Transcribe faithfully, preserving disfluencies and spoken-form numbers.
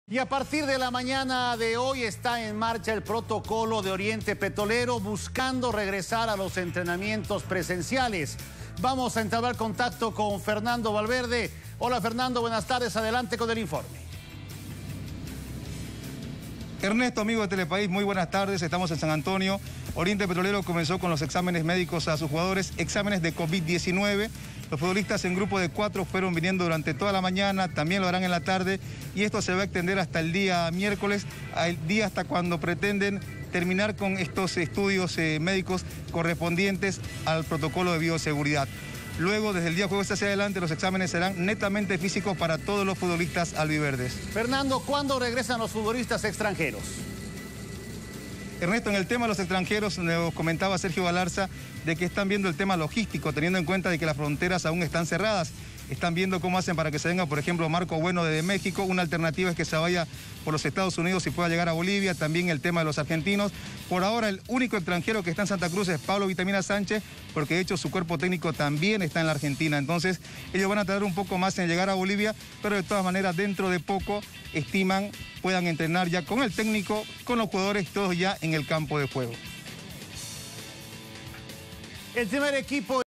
Y a partir de la mañana de hoy está en marcha el protocolo de Oriente Petrolero buscando regresar a los entrenamientos presenciales. Vamos a entablar contacto con Fernando Valverde. Hola Fernando, buenas tardes, adelante con el informe. Ernesto, amigo de Telepaís, muy buenas tardes, estamos en San Antonio. Oriente Petrolero comenzó con los exámenes médicos a sus jugadores, exámenes de COVID diecinueve. Los futbolistas en grupo de cuatro fueron viniendo durante toda la mañana, también lo harán en la tarde, y esto se va a extender hasta el día miércoles, el día hasta cuando pretenden terminar con estos estudios eh, médicos correspondientes al protocolo de bioseguridad. Luego, desde el día jueves hacia adelante, los exámenes serán netamente físicos para todos los futbolistas albiverdes. Fernando, ¿cuándo regresan los futbolistas extranjeros? Ernesto, en el tema de los extranjeros, nos comentaba Sergio Galarza de que están viendo el tema logístico, teniendo en cuenta de que las fronteras aún están cerradas. Están viendo cómo hacen para que se venga, por ejemplo, Marco Bueno desde México. Una alternativa es que se vaya por los Estados Unidos y pueda llegar a Bolivia. También el tema de los argentinos. Por ahora, el único extranjero que está en Santa Cruz es Pablo Vitamina Sánchez, porque de hecho su cuerpo técnico también está en la Argentina. Entonces, ellos van a tardar un poco más en llegar a Bolivia, pero de todas maneras, dentro de poco, estiman puedan entrenar ya con el técnico, con los jugadores, todos ya en el campo de juego. El primer equipo